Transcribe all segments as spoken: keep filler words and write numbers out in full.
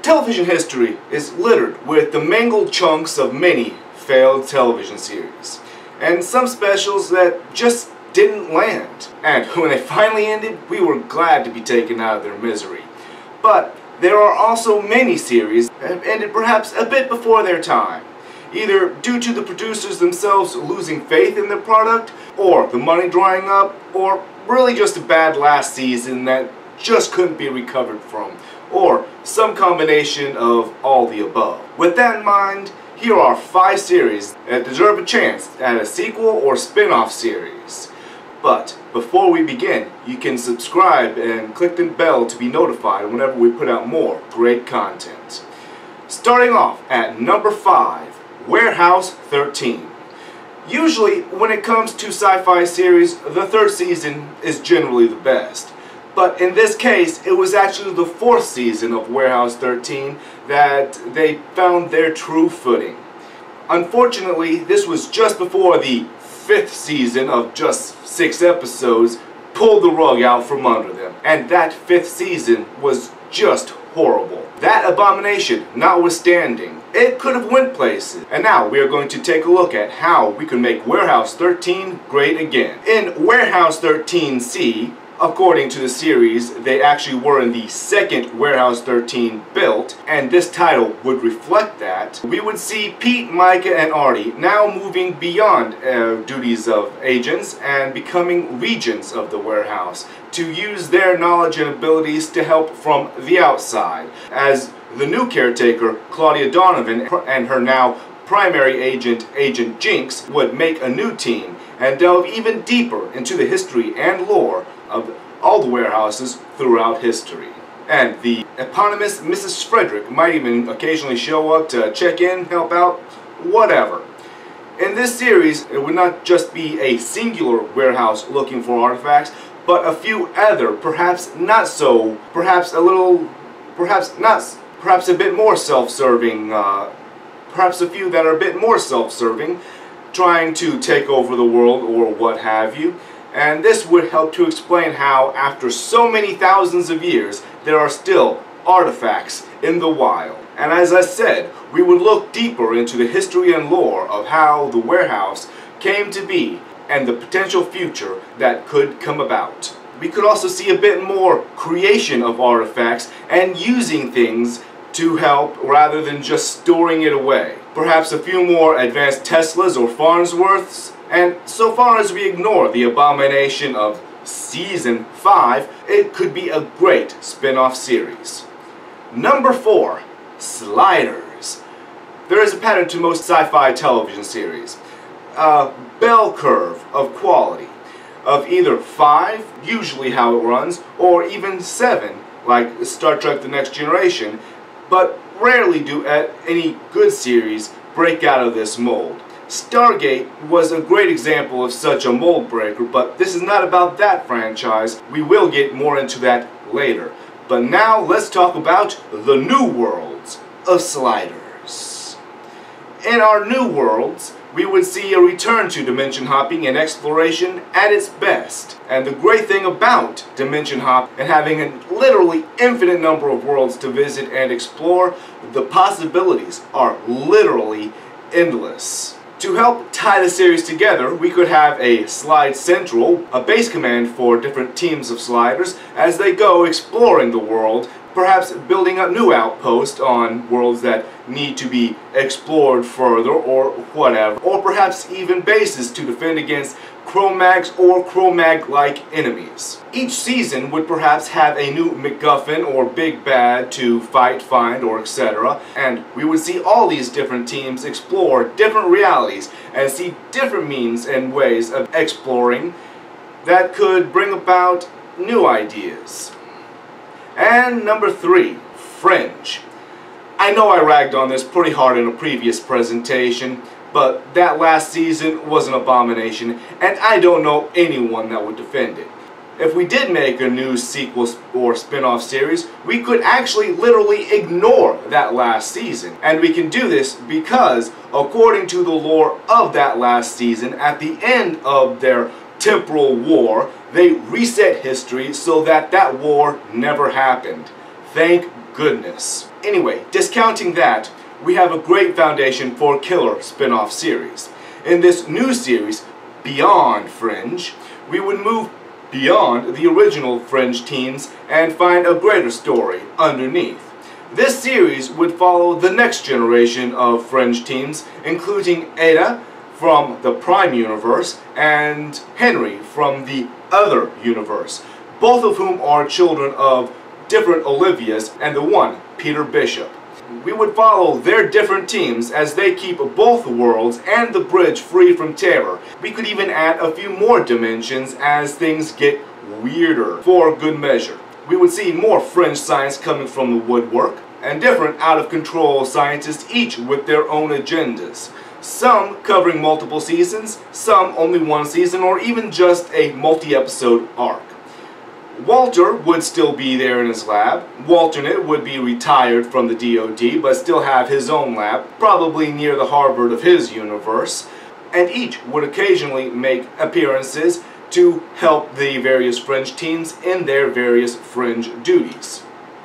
Television history is littered with the mangled chunks of many failed television series, and some specials that just didn't land. And when they finally ended, we were glad to be taken out of their misery. But there are also many series that have ended perhaps a bit before their time, either due to the producers themselves losing faith in their product, or the money drying up, or really just a bad last season that just couldn't be recovered from, or some combination of all the above. With that in mind, here are five series that deserve a chance at a sequel or spin-off series. But before we begin, you can subscribe and click the bell to be notified whenever we put out more great content. Starting off at number five, Warehouse thirteen. Usually, when it comes to sci-fi series, the third season is generally the best. But in this case, it was actually the fourth season of Warehouse thirteen that they found their true footing. Unfortunately, this was just before the fifth season of just six episodes pulled the rug out from under them. And that fifth season was just horrible. That abomination notwithstanding, it could have went places. And now we are going to take a look at how we can make Warehouse thirteen great again. In Warehouse thirteen C, according to the series, they actually were in the second Warehouse thirteen built, and this title would reflect that. We would see Pete, Micah, and Artie now moving beyond uh, duties of agents and becoming regents of the warehouse to use their knowledge and abilities to help from the outside, as the new caretaker, Claudia Donovan, and her now primary agent, Agent Jinx, would make a new team and delve even deeper into the history and lore of all the warehouses throughout history. And the eponymous Missus Frederick might even occasionally show up to check in, help out, whatever. In this series, it would not just be a singular warehouse looking for artifacts, but a few other, perhaps not so, perhaps a little, perhaps not, perhaps a bit more self-serving, uh, perhaps a few that are a bit more self-serving, trying to take over the world or what have you. And this would help to explain how, after so many thousands of years, there are still artifacts in the wild. And as I said, we would look deeper into the history and lore of how the warehouse came to be and the potential future that could come about. We could also see a bit more creation of artifacts and using things to help rather than just storing it away. Perhaps a few more advanced Teslas or Farnsworths. And so far as we ignore the abomination of Season five, it could be a great spin-off series. Number four, Sliders. There is a pattern to most sci-fi television series. A bell curve of quality. Of either five, usually how it runs, or even seven, like Star Trek The Next Generation, but rarely do at any good series break out of this mold. Stargate was a great example of such a mold breaker, but this is not about that franchise. We will get more into that later. But now let's talk about the new worlds of Sliders. In our new worlds, we would see a return to dimension hopping and exploration at its best. And the great thing about dimension hop and having a literally infinite number of worlds to visit and explore, the possibilities are literally endless. To help tie the series together, we could have a Slide Central, a base command for different teams of sliders as they go exploring the world, perhaps building up new outposts on worlds that need to be explored further or whatever, or perhaps even bases to defend against Cro-Mags or Cro-Mag-like enemies. Each season would perhaps have a new MacGuffin or Big Bad to fight, find, or et cetera. And we would see all these different teams explore different realities and see different means and ways of exploring that could bring about new ideas. And number three, Fringe. I know I ragged on this pretty hard in a previous presentation, but that last season was an abomination, and I don't know anyone that would defend it. If we did make a new sequel or spin-off series, we could actually literally ignore that last season. And we can do this because, according to the lore of that last season, at the end of their temporal war, they reset history so that that war never happened. Thank goodness. Anyway, discounting that, we have a great foundation for killer spin-off series. In this new series, Beyond Fringe, we would move beyond the original Fringe teams and find a greater story underneath. This series would follow the next generation of Fringe teams, including Ada from the Prime universe and Henry from the Other universe, both of whom are children of different Olivias and the one, Peter Bishop. We would follow their different teams as they keep both worlds and the bridge free from terror. We could even add a few more dimensions as things get weirder for good measure. We would see more Fringe science coming from the woodwork, and different out-of-control scientists, each with their own agendas. Some covering multiple seasons, some only one season, or even just a multi-episode arc. Walter would still be there in his lab. Walternate would be retired from the D O D, but still have his own lab, probably near the Harvard of his universe. And each would occasionally make appearances to help the various Fringe teams in their various Fringe duties.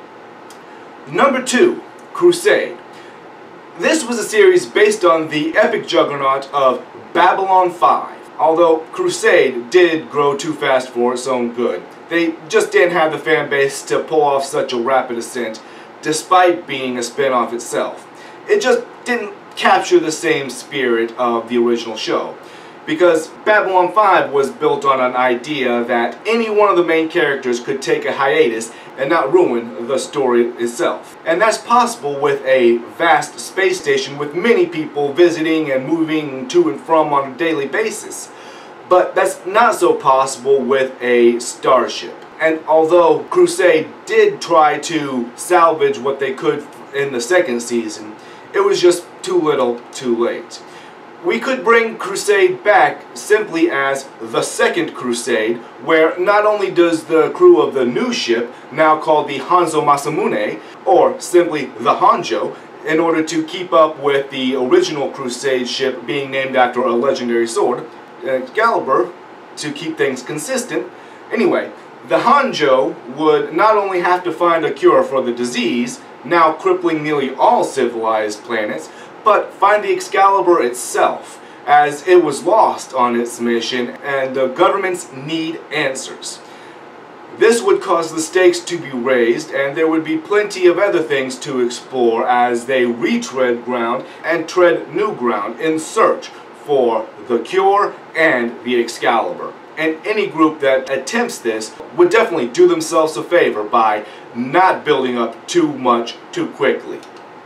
Number two, Crusade. This was a series based on the epic juggernaut of Babylon five, although Crusade did grow too fast for its own good. They just didn't have the fan base to pull off such a rapid ascent, despite being a spin-off itself. It just didn't capture the same spirit of the original show, because Babylon five was built on an idea that any one of the main characters could take a hiatus and not ruin the story itself. And that's possible with a vast space station with many people visiting and moving to and from on a daily basis. But that's not so possible with a starship. And although Crusade did try to salvage what they could in the second season, it was just too little, too late. We could bring Crusade back simply as the Second Crusade, where not only does the crew of the new ship, now called the Hanzo Masamune, or simply the Hanjo, in order to keep up with the original Crusade ship being named after a legendary sword, Excalibur, to keep things consistent. Anyway, the Hanjo would not only have to find a cure for the disease, now crippling nearly all civilized planets, but find the Excalibur itself, as it was lost on its mission and the governments need answers. This would cause the stakes to be raised, and there would be plenty of other things to explore as they retread ground and tread new ground in search for the cure and the Excalibur. And any group that attempts this would definitely do themselves a favor by not building up too much too quickly.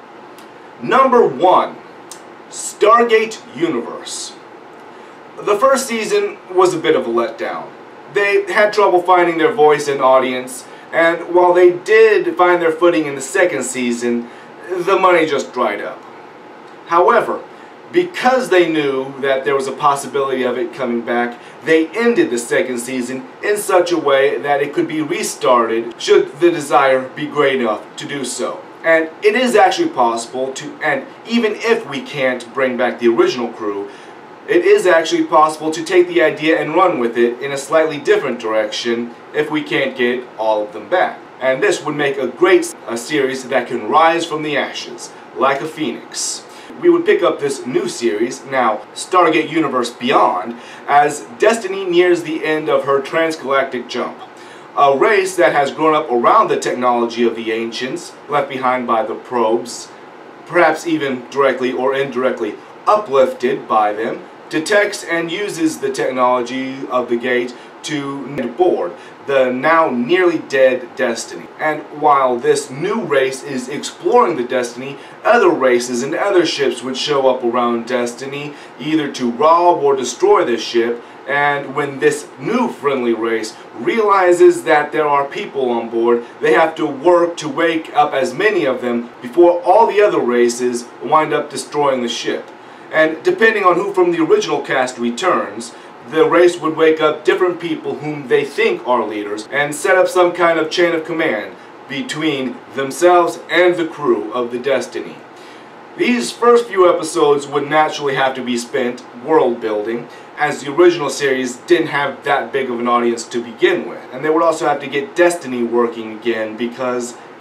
Number one, Stargate Universe. The first season was a bit of a letdown. They had trouble finding their voice and audience, and while they did find their footing in the second season, the money just dried up. However, because they knew that there was a possibility of it coming back, they ended the second season in such a way that it could be restarted should the desire be great enough to do so. And it is actually possible to, and even if we can't bring back the original crew, it is actually possible to take the idea and run with it in a slightly different direction if we can't get all of them back. And this would make a great a series that can rise from the ashes, like a phoenix. We would pick up this new series, now Stargate Universe Beyond, as Destiny nears the end of her transgalactic jump. A race that has grown up around the technology of the ancients, left behind by the probes, perhaps even directly or indirectly uplifted by them, detects and uses the technology of the gate to board the now nearly dead Destiny. And while this new race is exploring the Destiny, other races and other ships would show up around Destiny, either to rob or destroy the ship. And when this new friendly race realizes that there are people on board, they have to work to wake up as many of them before all the other races wind up destroying the ship. And depending on who from the original cast returns, the race would wake up different people whom they think are leaders and set up some kind of chain of command between themselves and the crew of the Destiny. These first few episodes would naturally have to be spent world building, as the original series didn't have that big of an audience to begin with. And they would also have to get Destiny working again, because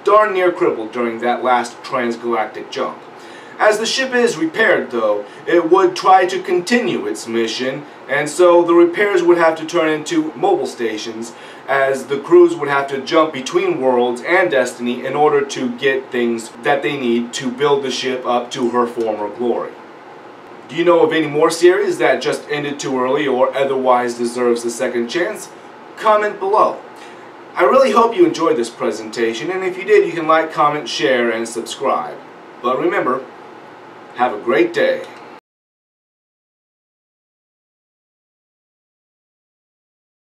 darn near crippled during that last transgalactic jump. As the ship is repaired, though, it would try to continue its mission, and so the repairs would have to turn into mobile stations, as the crews would have to jump between worlds and Destiny in order to get things that they need to build the ship up to her former glory. Do you know of any more series that just ended too early or otherwise deserves a second chance? Comment below. I really hope you enjoyed this presentation, and if you did, you can like, comment, share, and subscribe. But remember, have a great day.